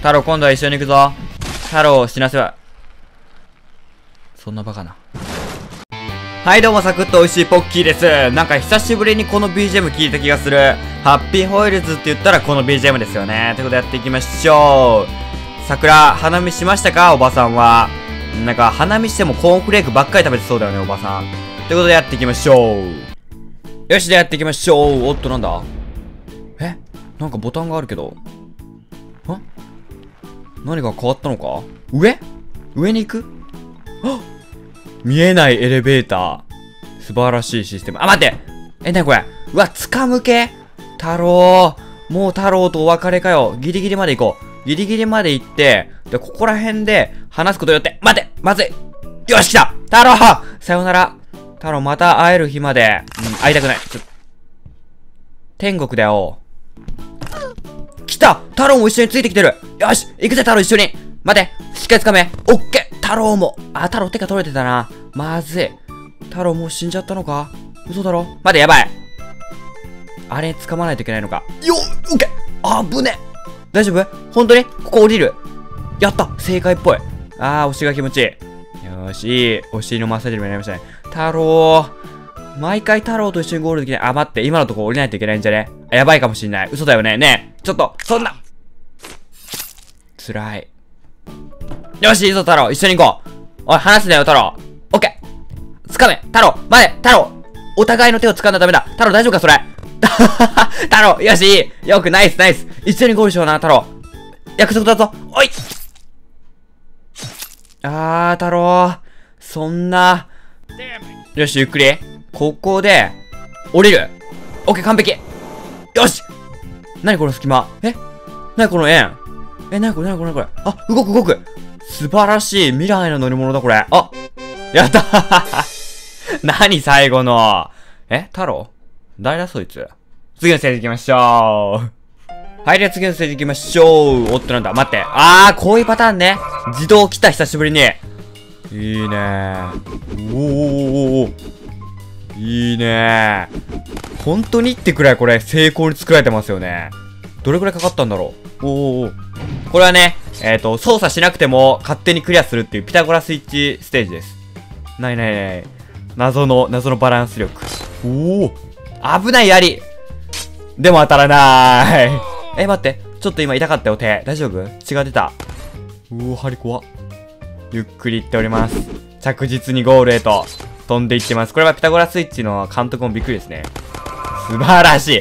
太郎今度は一緒に行くぞ。太郎を死なせは。そんなバカな。はいどうも、サクッと美味しいポッキーです。なんか久しぶりにこの BGM 聞いた気がする。ハッピーホイールズって言ったらこの BGM ですよね。ということでやっていきましょう。桜、花見しましたかおばさんは。なんか花見してもコーンフレークばっかり食べてそうだよね、おばさん。ということでやっていきましょう。よし、でやっていきましょう。おっと、なんだなんかボタンがあるけど。何が変わったのか。上に行く。見えないエレベーター。素晴らしいシステム。待って。なにこれ。うわ、つかむ系太郎。もう太郎とお別れかよ。ギリギリまで行こう。ギリギリまで行って、で、ここら辺で話すことによって、待ってまずいよし来た太郎さよなら太郎、また会える日まで。会いたくない。天国だよ。来た太郎も一緒についてきてる。よし行くぜ太郎、一緒に。待てしっかり掴め。オッケー太郎も。太郎手が取れてたな。まずい。太郎もう死んじゃったのか。嘘だろ。待て、やばい。あれ掴まないといけないのか。オッケー危ね。大丈夫本当にここ降りる。やった正解っぽい。押しが気持ちいい。よーし、いい。お尻のマッサージにもなりましたね。太郎。毎回太郎と一緒にゴールできない。待って、今のとこ降りないといけないんじゃね。やばいかもしんない。嘘だよね。ねえ、ちょっと、そんな。辛い。よし、いいぞ、太郎。一緒に行こう。おい、離すなよ、太郎。オッケー。掴め。太郎。待て、太郎。お互いの手を掴んだらダメだ。太郎、大丈夫か、それ。太郎、よし、よく、ナイス、ナイス。一緒にゴールしような、太郎。約束だぞ。おい。太郎。そんな。よし、ゆっくり。ここで、降りる。オッケー、完璧。よし。なにこの隙間。なにこの円。なにこれ。動く。素晴らしい。未来の乗り物だ、これ。やったなに最後の。太郎誰だそいつ。次のステージ行きましょう。はい、では次のステージ行きましょう。おっとなんだ。待って。こういうパターンね。自動来た、久しぶりに。いいねー。いいねー。本当にってくらいこれ、成功に作られてますよね。どれくらいかかったんだろう。これはね、操作しなくても勝手にクリアするっていうピタゴラスイッチステージです。ない。謎のバランス力。危ない槍。でも当たらなーい。待って。ちょっと今痛かったよ、手。大丈夫？血が出た。針怖っ。ゆっくり行っております。着実にゴールへと飛んでいってます。これはピタゴラスイッチの監督もびっくりですね。素晴らしい。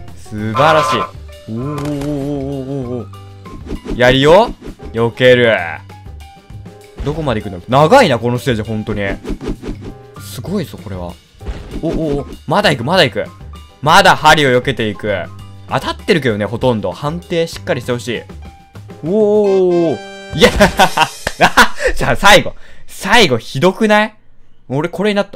槍よ避ける。どこまで行くの？長いな、このステージ、ほんとに。すごいぞ、これは。まだ行く。まだ針を避けていく。当たってるけどね、ほとんど。判定しっかりしてほしい。いやじゃあ、最後、ひどくない？俺、これになった。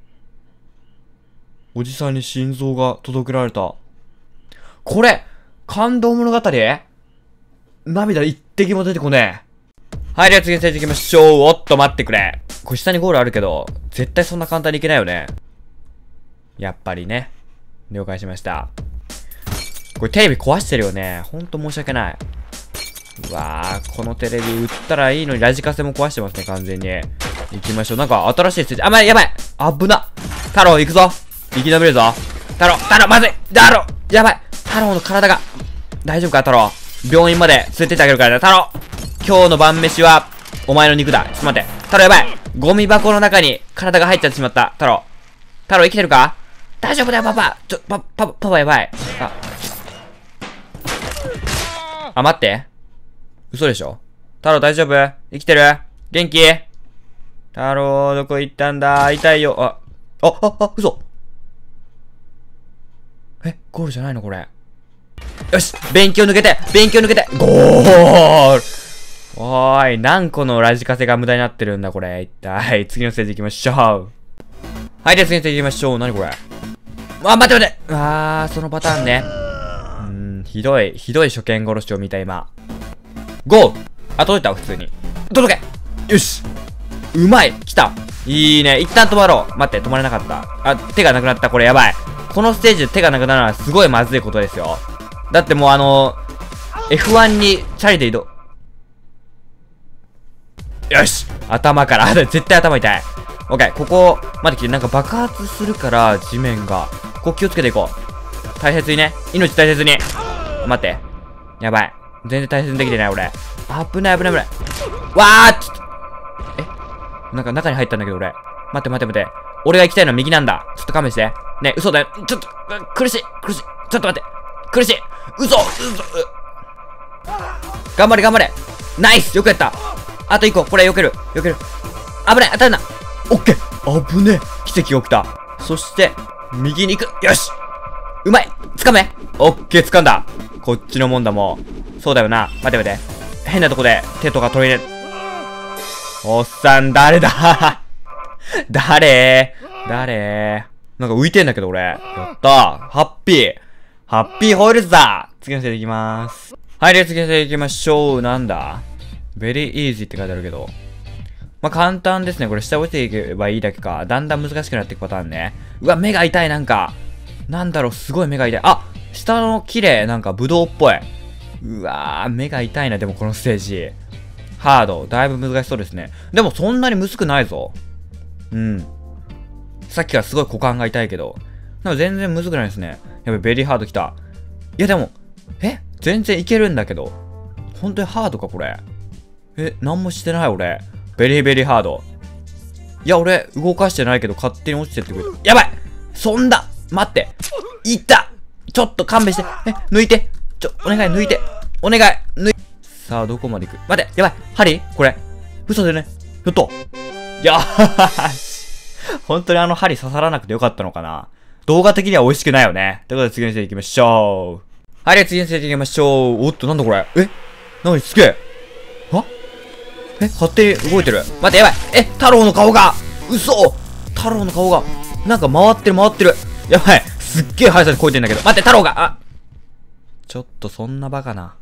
おじさんに心臓が届けられた。これ、感動物語？涙一滴も出てこねえ。はい、では次のステージ行きましょう。おっと待ってくれ。これ下にゴールあるけど、絶対そんな簡単にいけないよね。やっぱりね。了解しました。これテレビ壊してるよね。ほんと申し訳ない。うわー、このテレビ売ったらいいのにラジカセも壊してますね、完全に。行きましょう。なんか新しいステージ。やばい。危な。太郎行くぞ。生き延びるぞ。太郎、まずい。やばい。太郎の体が。大丈夫か、太郎。病院まで連れてってあげるからね。太郎。今日の晩飯は、お前の肉だ。ちょっと待って。太郎やばい。ゴミ箱の中に体が入っちゃってしまった。太郎生きてるか？大丈夫だよ、パパ。パパやばい。待って。嘘でしょ？太郎大丈夫？生きてる？元気？太郎、どこ行ったんだ？痛いよ。嘘。ゴールじゃないのこれ。よし勉強抜けてゴール。おーい、何個のラジカセが無駄になってるんだ、これ。一体。次のステージ行きましょう。はい、では次のステージ行きましょう。何これ。待って。そのパターンね。ひどい初見殺しを見た、今。ゴー！届いたわ、普通に。届け！よし！うまい！来た！いいね。一旦止まろう。待って、止まれなかった。手がなくなった。これやばい。このステージで手がなくなるのはすごいまずいことですよ。だってもうF1 にチャリで移動。 よし頭から。絶対頭痛い。オッケー、ここ、待ってきて、なんか爆発するから、地面が。ここ気をつけていこう。大切にね。命大切に。待って。やばい。全然大切にできてない、俺。危ない危ない危ない。わーちょっと。なんか中に入ったんだけど、俺。待って待って待って。俺が行きたいのは右なんだ。ちょっと勘弁して。ね、嘘だよ。ちょっと、苦しい苦しい。ちょっと待って。苦しい。嘘頑張れ頑張れ。ナイスよくやった。あと1個。これ避ける。避ける。危ない当たるな。オッケー危ねえ。奇跡が起きた。そして、右に行く。よしうまい掴め。オッケー掴んだ。こっちのもんだもん。そうだよな。待て待て。変なとこで手とか取れねえ。おっさん、誰だ誰なんか浮いてんだけど、俺。やったー。ハッピーホイールズだ。次のステージいきまーす。はい、では次のステージ行きましょう。なんだ？Very easy って書いてあるけど。まあ、簡単ですね。これ下落ちていけばいいだけか。だんだん難しくなっていくパターンね。うわ、目が痛い、なんか。なんだろう、すごい目が痛い。あ、下の綺麗、なんかブドウっぽい。うわー、目が痛いな、でもこのステージ。ハード。だいぶ難しそうですね。でもそんなにむずくないぞ。うん。さっきからすごい股間が痛いけど。でも全然むずくないですね。やべ、ベリーハードきた。いやでも、全然いけるんだけど。本当にハードか、これ。なんもしてない、俺。ベリーハード。いや、俺、動かしてないけど、勝手に落ちてってくる。やばいそんだ待っていったちょっと勘弁して抜いてお願い抜いてお願いさあ、どこまで行く待ってやばい針これ嘘だよねやったやーし本当にあの針刺さらなくてよかったのかな。動画的には美味しくないよね。ということで次のステージ行きましょう。はい、では次のステージ行きましょう。おっと、なんだこれ何すげえ勝手に動いてる。待ってやばい太郎の顔が嘘太郎の顔がなんか回ってる。やばいすっげえ速さで超えてんだけど。待って太郎がちょっとそんなバカな。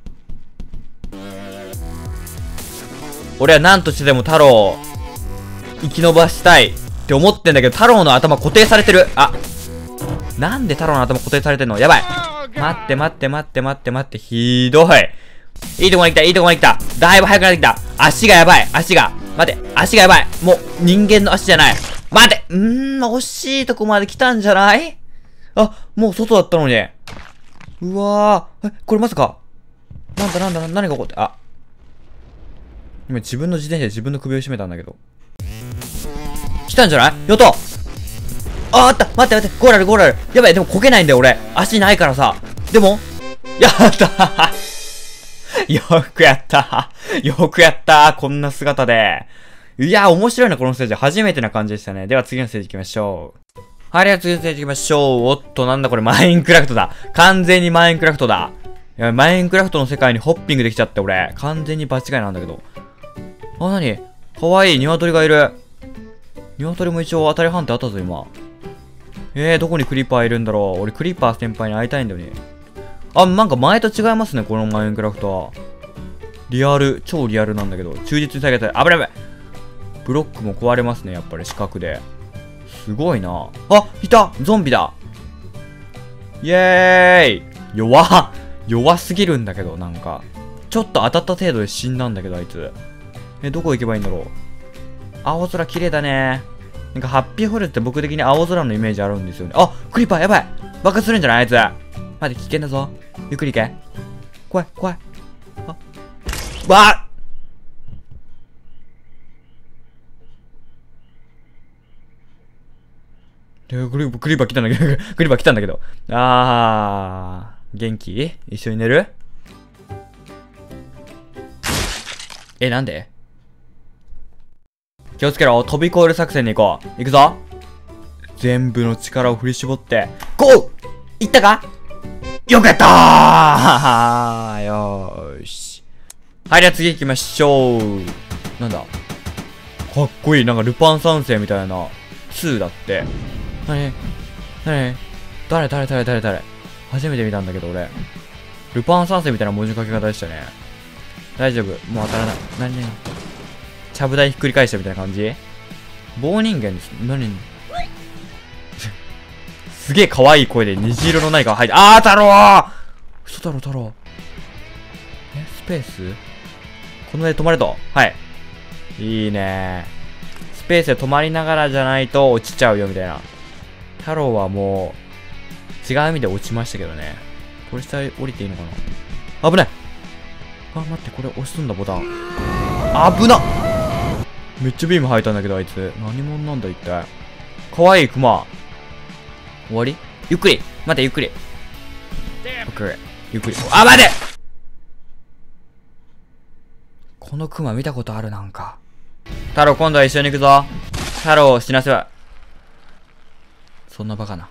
俺は何としてでも太郎を生き延ばしたいって思ってんだけど、太郎の頭固定されてる。なんで太郎の頭固定されてんの。やばい待ってひどい。いいとこまで来た。だいぶ速くなってきた。足がやばい。足がやばい。もう、人間の足じゃない。待て惜しいとこまで来たんじゃない？もう外だったのに。うわー。これまさか。何が起こって。今自分の自転車で自分の首を絞めたんだけど。来たんじゃない？やったあった待って。ゴーラル。やばい、でもこけないんだよ、俺。足ないからさ。でも、やったよくやったこんな姿で。いや、面白いな、このステージ。初めてな感じでしたね。では次のステージ行きましょう。はい、では次のステージ行きましょう。おっと、なんだこれ、マインクラフトだ。完全にマインクラフトだ。いや、マインクラフトの世界にホッピングできちゃって、俺。完全に場違いなんだけど。なに？かわいい、鶏がいる。鶏も一応当たり判定あったぞ、今。どこにクリーパーいるんだろう。俺、クリーパー先輩に会いたいんだよね。なんか前と違いますね、このマインクラフトは。リアル、超リアルなんだけど。忠実に再現され、危ない。ブロックも壊れますね、やっぱり四角で。すごいな。いたゾンビだイエーイ弱すぎるんだけど、なんか。ちょっと当たった程度で死んだんだけど、あいつ。どこ行けばいいんだろう。青空綺麗だね。なんかハッピーホイールって僕的に青空のイメージあるんですよね。クリーパーやばい爆発するんじゃないあいつ。待って、危険だぞ。ゆっくり行け。怖い。クリーパー来たんだけど。クリーパー来たんだけど。元気？一緒に寝る？なんで？気をつけろ。飛び越える作戦に行こう。行くぞ。全部の力を振り絞って。ゴー！いったか？よくやったーよーし。はい、では次行きましょう。なんだかっこいい。なんかルパン三世みたいな。2だって。誰初めて見たんだけど、俺。ルパン三世みたいな文字書き方でしたね。大丈夫。もう当たらない。ちゃぶ台ひっくり返したみたいな感じ？棒人間です。すげえ可愛い声で虹色の何かが入って、太郎嘘だろ、太郎。スペースこの上で止まれと。はい。 いいね。スペースで止まりながらじゃないと落ちちゃうよみたいな。太郎はもう、違う意味で落ちましたけどね。これ下降りていいのかな。危ない。あ、待って、これ押すんだ、ボタン。危なっ。めっちゃビーム吐いたんだけど、あいつ。何者なんだ、一体。かわいい、クマ。終わり？ゆっくり。待って、ゆっくり。オッケー。ゆっくり。あ、待て！このクマ見たことある、なんか。太郎、今度は一緒に行くぞ。太郎を死なせば。そんなバカな。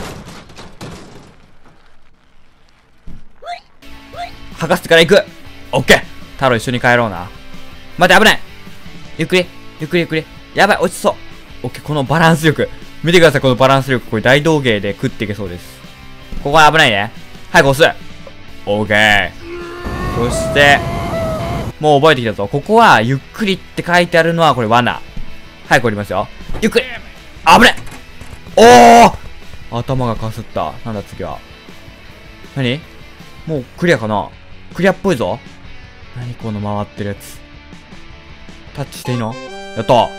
博士から行く。オッケー。太郎一緒に帰ろうな。待って、危ない。ゆっくり。ゆっくりゆっくり。やばい、落ちそう。オッケー、このバランス力。見てください、このバランス力。これ大道芸で食っていけそうです。ここは危ないね。早く押す。オッケー。そして、もう覚えてきたぞ。ここは、ゆっくりって書いてあるのは、これ罠。早く降りますよ。ゆっくり。危ない。おー！頭がかすった。なんだ次は。何？もうクリアかな？クリアっぽいぞ。何この回ってるやつ。タッチしていいの？やった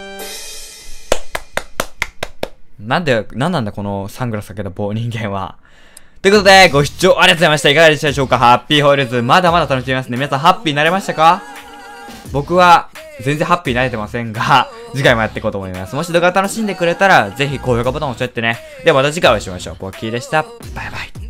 なんなんだこのサングラスかけた棒人間は。ということで、ご視聴ありがとうございました。いかがでしたでしょうか？ハッピーホイールズ。まだまだ楽しみますね。皆さんハッピーになれましたか？僕は、全然ハッピーになれてませんが、次回もやっていこうと思います。もし動画楽しんでくれたら、ぜひ高評価ボタンを押しちゃってね。ではまた次回お会いしましょう。ポッキーでした。バイバイ。